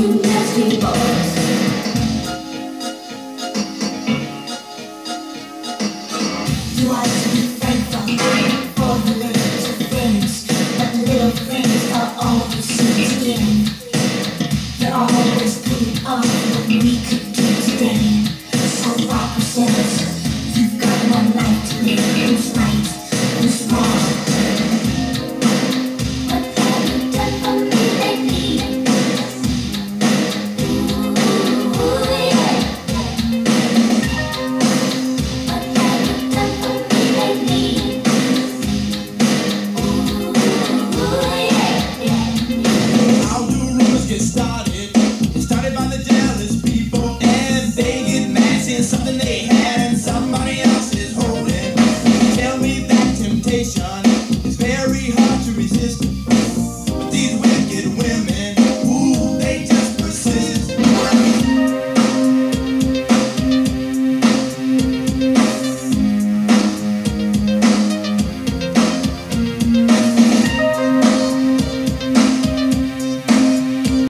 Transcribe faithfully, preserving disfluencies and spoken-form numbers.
you nasty boys. You are to be thankful for the little things, but the little things are all you see today. You're always putting on what we could do today. So rock yourselves, you've got one night to live. Who's right, who's wrong? What have you done for me lately? Ooh, yeah. What have you done for me lately? Ooh, yeah. How do rumors get started?